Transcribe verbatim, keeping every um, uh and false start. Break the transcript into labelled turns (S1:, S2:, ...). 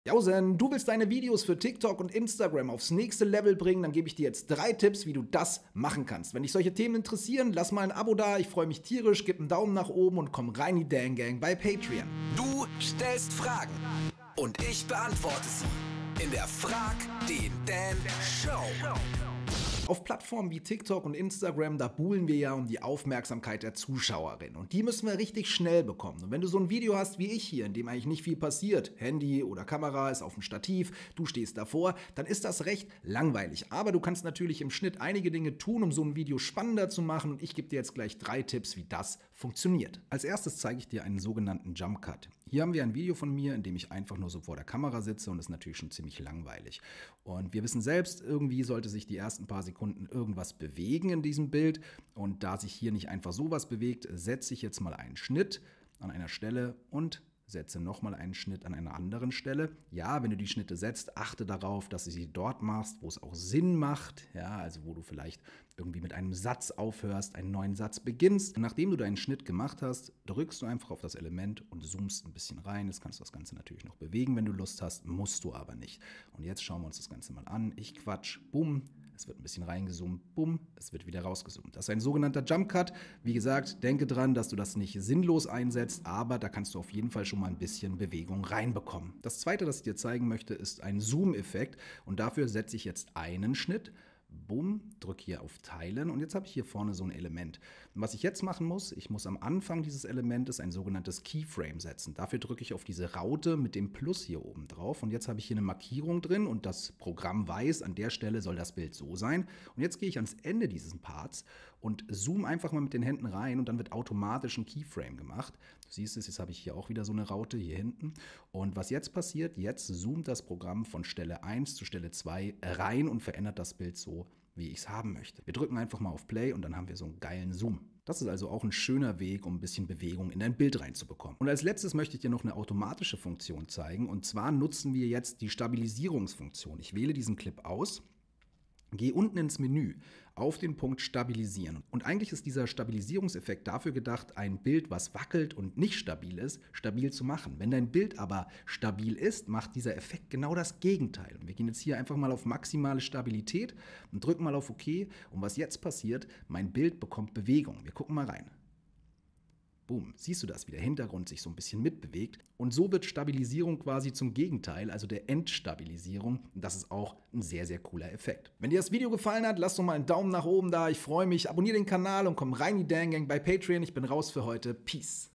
S1: Jausen, du willst deine Videos für TikTok und Instagram aufs nächste Level bringen, dann gebe ich dir jetzt drei Tipps, wie du das machen kannst. Wenn dich solche Themen interessieren, lass mal ein Abo da, ich freue mich tierisch, gib einen Daumen nach oben und komm rein in die Dan Gang bei Patreon.
S2: Du stellst Fragen und ich beantworte sie in der Frag den Dan Show.
S1: Auf Plattformen wie TikTok und Instagram, da buhlen wir ja um die Aufmerksamkeit der Zuschauerin. Und die müssen wir richtig schnell bekommen. Und wenn du so ein Video hast wie ich hier, in dem eigentlich nicht viel passiert, Handy oder Kamera ist auf dem Stativ, du stehst davor, dann ist das recht langweilig. Aber du kannst natürlich im Schnitt einige Dinge tun, um so ein Video spannender zu machen. Und ich gebe dir jetzt gleich drei Tipps, wie das funktioniert. Als erstes zeige ich dir einen sogenannten Jump Cut. Hier haben wir ein Video von mir, in dem ich einfach nur so vor der Kamera sitze und das ist natürlich schon ziemlich langweilig. Und wir wissen selbst, irgendwie sollte sich die ersten paar Sekunden irgendwas bewegen in diesem Bild. Und da sich hier nicht einfach sowas bewegt, setze ich jetzt mal einen Schnitt an einer Stelle und setze nochmal einen Schnitt an einer anderen Stelle. Ja, wenn du die Schnitte setzt, achte darauf, dass du sie dort machst, wo es auch Sinn macht. Ja, also wo du vielleicht irgendwie mit einem Satz aufhörst, einen neuen Satz beginnst. Und nachdem du deinen Schnitt gemacht hast, drückst du einfach auf das Element und zoomst ein bisschen rein. Jetzt kannst du das Ganze natürlich noch bewegen, wenn du Lust hast, musst du aber nicht. Und jetzt schauen wir uns das Ganze mal an. Ich quatsch, bumm. Es wird ein bisschen reingezoomt, bumm, es wird wieder rausgezoomt. Das ist ein sogenannter Jump Cut. Wie gesagt, denke dran, dass du das nicht sinnlos einsetzt, aber da kannst du auf jeden Fall schon mal ein bisschen Bewegung reinbekommen. Das zweite, das ich dir zeigen möchte, ist ein Zoom-Effekt und dafür setze ich jetzt einen Schnitt. Bumm, drücke hier auf Teilen und jetzt habe ich hier vorne so ein Element. Und was ich jetzt machen muss, ich muss am Anfang dieses Elementes ein sogenanntes Keyframe setzen. Dafür drücke ich auf diese Raute mit dem Plus hier oben drauf und jetzt habe ich hier eine Markierung drin und das Programm weiß, an der Stelle soll das Bild so sein. Und jetzt gehe ich ans Ende dieses Parts und zoome einfach mal mit den Händen rein und dann wird automatisch ein Keyframe gemacht. Du siehst es, jetzt habe ich hier auch wieder so eine Raute hier hinten. Und was jetzt passiert, jetzt zoomt das Programm von Stelle eins zu Stelle zwei rein und verändert das Bild so, wie ich es haben möchte. Wir drücken einfach mal auf Play und dann haben wir so einen geilen Zoom. Das ist also auch ein schöner Weg, um ein bisschen Bewegung in dein Bild reinzubekommen. Und als letztes möchte ich dir noch eine automatische Funktion zeigen. Und zwar nutzen wir jetzt die Stabilisierungsfunktion. Ich wähle diesen Clip aus. Geh unten ins Menü auf den Punkt Stabilisieren. Und eigentlich ist dieser Stabilisierungseffekt dafür gedacht, ein Bild, was wackelt und nicht stabil ist, stabil zu machen. Wenn dein Bild aber stabil ist, macht dieser Effekt genau das Gegenteil. Und wir gehen jetzt hier einfach mal auf maximale Stabilität und drücken mal auf OK. Und was jetzt passiert, mein Bild bekommt Bewegung. Wir gucken mal rein. Boom, siehst du das, wie der Hintergrund sich so ein bisschen mitbewegt. Und so wird Stabilisierung quasi zum Gegenteil, also der Entstabilisierung. Und das ist auch ein sehr, sehr cooler Effekt. Wenn dir das Video gefallen hat, lass doch mal einen Daumen nach oben da. Ich freue mich. Abonniere den Kanal und komm rein in die Dan Gang bei Patreon. Ich bin raus für heute. Peace.